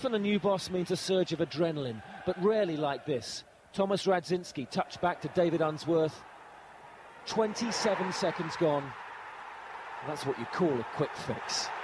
Often a new boss means a surge of adrenaline, but rarely like this. Thomas Radzinski touched back to David Unsworth. 27 seconds gone. That's what you call a quick fix.